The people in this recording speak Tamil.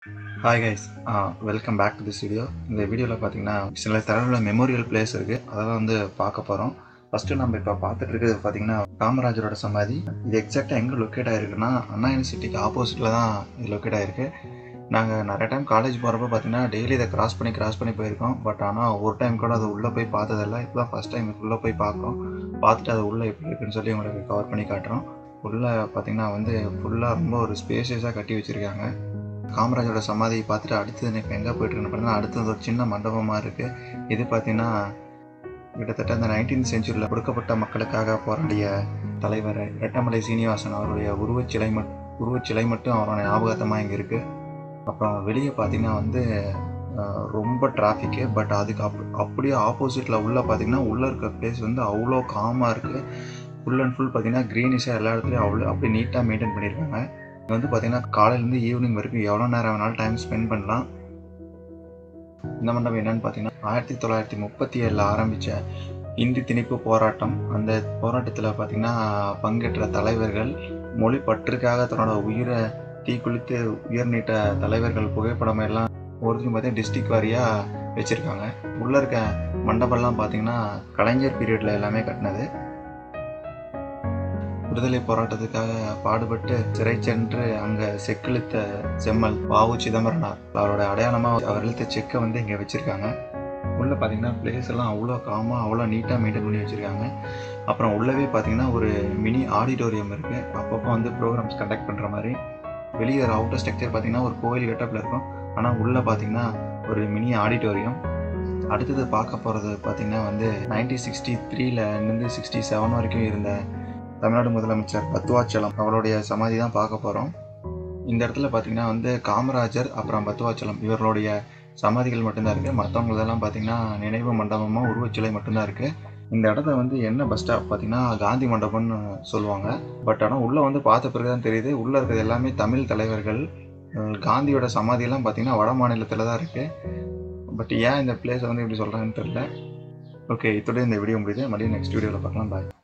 Hi guys, welcome back to this video. இந்த வீடியோவில் பார்த்தீங்கன்னா சில தரவுல மெமோரியல் பிளேஸ் இருக்குது, அதெல்லாம் வந்து பார்க்க போகிறோம். ஃபஸ்ட்டு நம்ம இப்போ பார்த்துட்டு இருக்கிறது பார்த்தீங்கன்னா காமராஜரோட சமாதி. இது எக்ஸாக்டாக எங்கே லொக்கேட் ஆகிருக்குன்னா அண்ணா யூனிவர்சிட்டிக்கு ஆப்போசிட்டில் தான் இது லொக்கேட் ஆகிருக்கு. நாங்கள் நிறைய டைம் காலேஜ் போகிறப்ப பார்த்தீங்கன்னா டெய்லி இதை கிராஸ் பண்ணி போயிருக்கோம். பட் ஆனால் ஒரு டைம் கூட அது உள்ளே போய் பார்த்ததில்ல. இப்போ தான் ஃபஸ்ட் டைம் உள்ளே போய் பார்க்குறோம். பார்த்துட்டு அது உள்ளே எப்படி இருக்குன்னு சொல்லி உங்களுக்கு கவர் பண்ணி காட்டுறோம். உள்ளே பார்த்தீங்கன்னா வந்து ஃபுல்லாக ரொம்ப ஒரு ஸ்பேஷியஸாக கட்டி வச்சுருக்காங்க. காமராஜரோட சமாதியை பார்த்துட்டு அடுத்தது எனக்கு எங்கே போய்ட்டுருக்குன்னு பார்த்தீங்கன்னா அடுத்தது ஒரு சின்ன மண்டபமாக இருக்குது. இது பார்த்தீங்கன்னா கிட்டத்தட்ட அந்த 19th செஞ்சுரியில் கொடுக்கப்பட்ட மக்களுக்காக போராடிய தலைவர் ரெட்டமலை சீனிவாசன் அவருடைய உருவச்சிலை மட்டும் அவரோட ஞாபகத்தமாக இங்கே இருக்குது. அப்புறம் வெளியே பார்த்தீங்கன்னா வந்து ரொம்ப டிராஃபிக்கு. பட் அதுக்கு அப்படியே ஆப்போசிட்டில் உள்ளே பார்த்தீங்கன்னா உள்ளே இருக்க பிளேஸ் வந்து அவ்வளோ காமாக இருக்குது. ஃபுல் அண்ட் ஃபுல் பார்த்தீங்கன்னா க்ரீனிஷாக எல்லா இடத்துலையும் அவ்வளோ அப்படியே நீட்டாக மெயின்டைன் பண்ணியிருக்காங்க. இங்கே வந்து பார்த்தீங்கன்னா காலையிலேருந்து ஈவினிங் வரைக்கும் எவ்வளோ நேரம் வேணாலும் டைம் ஸ்பெண்ட் பண்ணலாம். இந்த மண்டபம் என்னென்னு பார்த்தீங்கன்னா 1937 ஆரம்பித்த இந்தி திணிப்பு போராட்டம். அந்த போராட்டத்தில் பார்த்தீங்கன்னா பங்கேற்ற தலைவர்கள், மொழி பற்றுக்காக தன்னோட உயிரை தீக்குளித்து உயிர் நீட்ட தலைவர்கள் புகைப்படம் எல்லாம் ஒருத்தையும் பார்த்தீங்கன்னா டிஸ்ட்ரிக்ட் வாரியாக வச்சுருக்காங்க. உள்ளே இருக்க மண்டபம்லாம் பார்த்தீங்கன்னா கலைஞர் பீரியடில் எல்லாமே கட்டினது. விடுதலை போராட்டத்துக்காக பாடுபட்டு சிறை சென்று அங்கே செக்கிழுத்த செம்மல் வ.உ. சிதம்பரனார் அவரோட அடையாளமாக அவர் இழுத்த செக்கை வந்து இங்கே வச்சுருக்காங்க. உள்ளே பார்த்தீங்கன்னா பிளேஸ் எல்லாம் அவ்வளோ காமாக அவ்வளோ நீட்டாக மெயின்டைன் பண்ணி வச்சுருக்காங்க. அப்புறம் உள்ளவே பார்த்தீங்கன்னா ஒரு மினி ஆடிட்டோரியம் இருக்குது. அப்பப்போ வந்து ப்ரோக்ராம்ஸ் கண்டக்ட் பண்ணுற மாதிரி. வெளியே ஒரு அவுட்டர் ஸ்ட்ரக்சர் பார்த்தீங்கன்னா ஒரு கோயில் கெட்டப்பில் இருக்கும். ஆனால் உள்ளே பார்த்தீங்கன்னா ஒரு மினி ஆடிட்டோரியம். அடுத்தது பார்க்க போகிறது பார்த்தீங்கன்னா வந்து 1963 67 வரைக்கும் இருந்த தமிழ்நாடு முதலமைச்சர் பத்துவாச்சலம் அவருடைய சமாதி தான் பார்க்க போகிறோம். இந்த இடத்துல பார்த்தீங்கன்னா வந்து காமராஜர் அப்புறம் பத்துவாச்சலம் இவர்களுடைய சமாதிகள் மட்டும்தான் இருக்குது. மற்றவங்களதெல்லாம் பார்த்தீங்கன்னா நினைவு மண்டபமாக உருவச்சிலை மட்டும்தான் இருக்குது. இந்த இடத்த வந்து என்ன பஸ் ஸ்டாப் பார்த்தீங்கன்னா காந்தி மண்டபம்னு சொல்லுவாங்க. பட் ஆனால் உள்ளே வந்து பார்த்த பிறகு தான் தெரியுது உள்ளே இருக்கிறது எல்லாமே தமிழ் தலைவர்கள். காந்தியோட சமாதியெல்லாம் பார்த்தீங்கன்னா வட மாநிலத்தில் தான் இருக்குது. பட் ஏன் இந்த பிளேஸை வந்து இப்படி சொல்கிறாங்கன்னு தெரியல. ஓகே, இதோட இந்த வீடியோ முடியுது. மறுபடியும் நெக்ஸ்ட் வீடியோவில் பார்க்கலாம். பாய்.